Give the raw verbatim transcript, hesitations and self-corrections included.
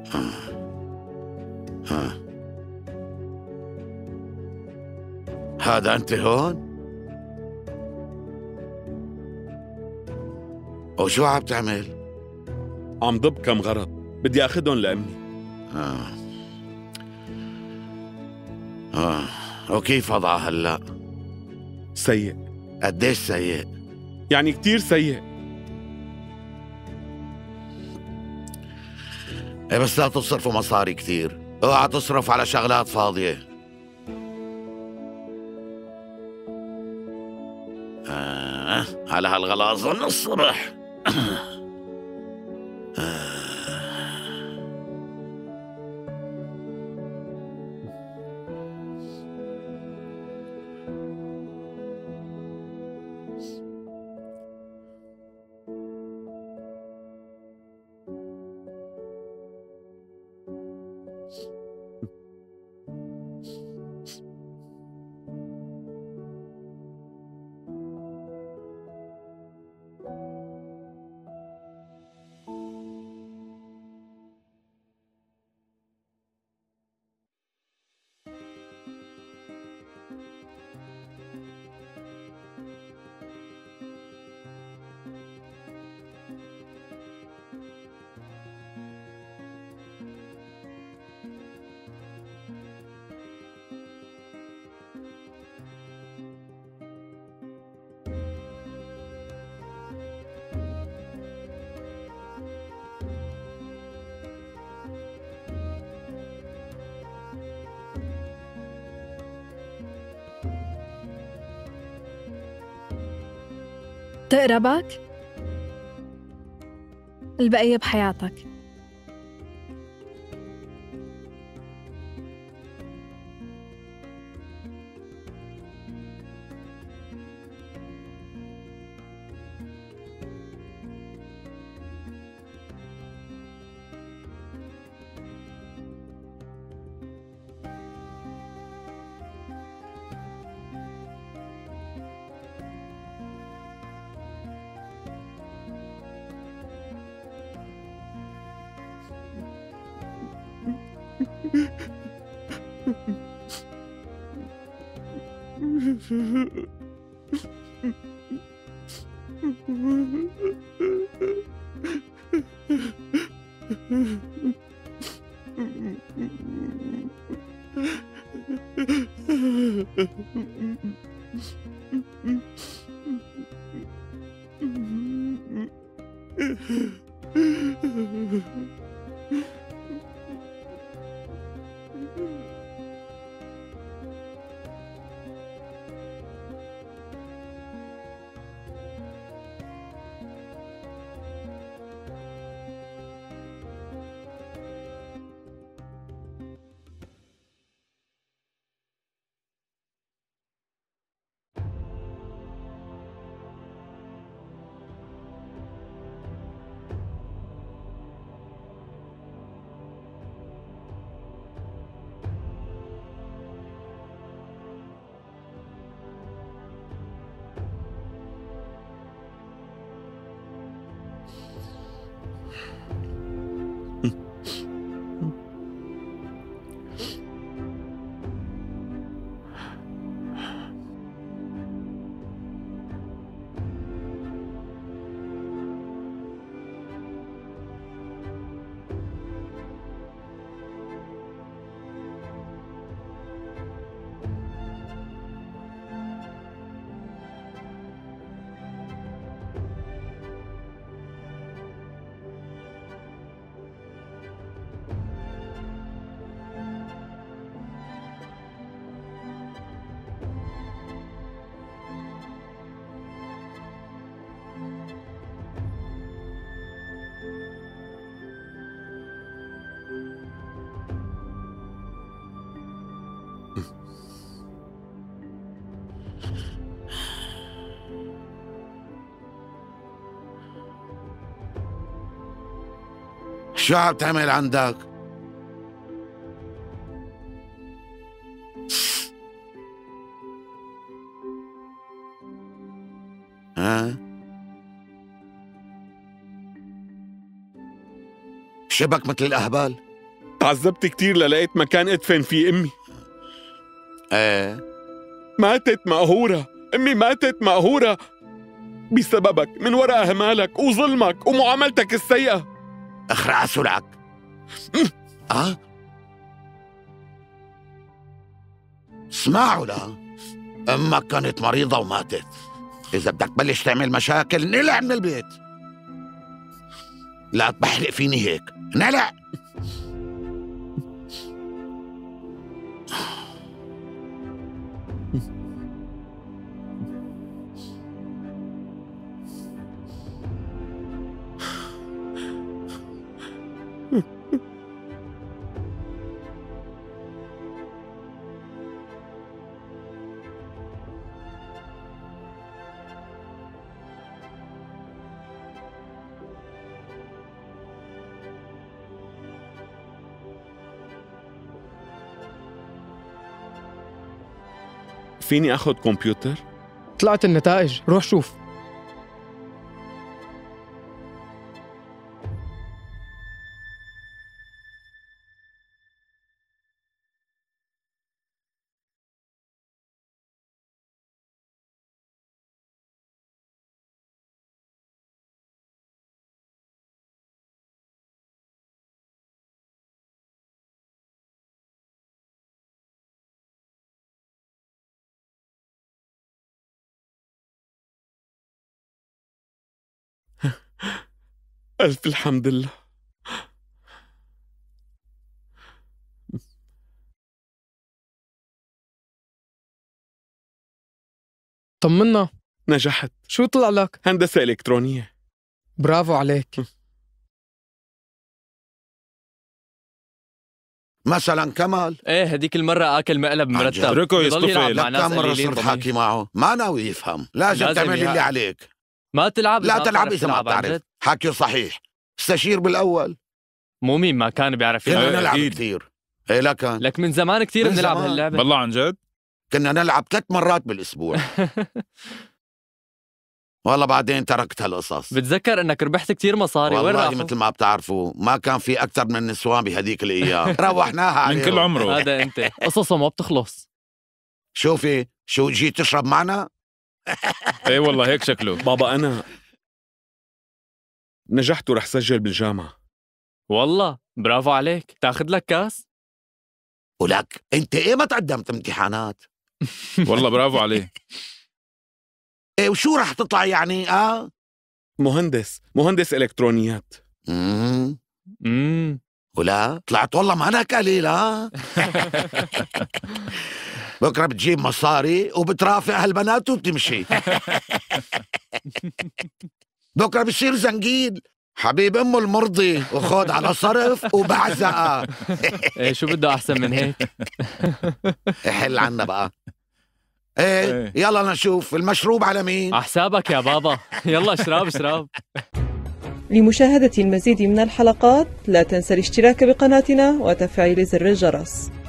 ها. هذا أنت هون؟ وشو عم تعمل؟ عم ضب كم غرض بدي أخدهم لأمي. آه. آه. وكيف وضعها هلأ؟ سيء. قديش سيء؟ يعني كتير سيء. إيه بس لا تصرفوا مصاري كتير، اوعى تصرف على شغلات فاضية. آه. على هالغلاظة من الصبح. آه. تقربك؟ البقية بحياتك. شو عم تعمل عندك؟ ها؟ شبك مثل الأهبال؟ تعذبت كتير للقيت مكان ادفن فيه امي. ايه ماتت مقهورة، امي ماتت مقهورة بسببك، من وراء اهمالك وظلمك ومعاملتك السيئة. اخرع سلعك. اه اسمعوا، لا امك كانت مريضة وماتت. اذا بدك تبلش تعمل مشاكل نلع من البيت. لا تبحلق فيني هيك، نلع. فيني اخذ كمبيوتر؟ طلعت النتائج، روح شوف. ألف الحمد لله. طمنا، نجحت. شو طلع لك؟ هندسة إلكترونية. برافو عليك. مثلا كمال، ايه هديك المرة اكل مقلب مرتب. اتركه يصطفل. لك كم مرة صرت حاكي معه ما ناوي يفهم. لازم, لازم تعمل اللي عليك. ما تلعب لا تلعب إذا ما بتعرف. حكي صحيح، استشير بالأول. مو مين ما كان بيعرف يلعب. كنا نلعب كثير. ايه لكن لك من زمان كثير بنلعب هاللعبة. بالله عن جد؟ كنا نلعب ثلاث مرات بالأسبوع. والله بعدين تركت هالقصص. بتذكر انك ربحت كثير مصاري. وين راحوا؟ والله مثل ما بتعرفوا ما كان في أكثر من النسوان بهديك الأيام. روحناها عليهم. من كل عمره. هذا انت قصصه ما بتخلص. شوفي شو جيت تشرب معنا؟ ايه والله هيك شكله. بابا أنا نجحت ورح سجل بالجامعة. والله برافو عليك. تاخذ لك كاس؟ ولك انت ايه ما تقدمت امتحانات؟ والله برافو عليه. ايه وشو رح تطلع يعني؟ اه مهندس مهندس إلكترونيات. امم امم ولا طلعت والله ما انا قليل. ها بكره بتجيب مصاري وبترافق هالبنات وبتمشي. بكره بصير زنقيل حبيب امه المرضي وخود على صرف وبعزقه. ايه شو بده احسن من هيك؟ حل عنا بقى. ايه يلا نشوف المشروب على مين؟ على حسابك يا بابا. يلا اشرب اشرب. لمشاهدة المزيد من الحلقات لا تنسى الاشتراك بقناتنا وتفعيل زر الجرس.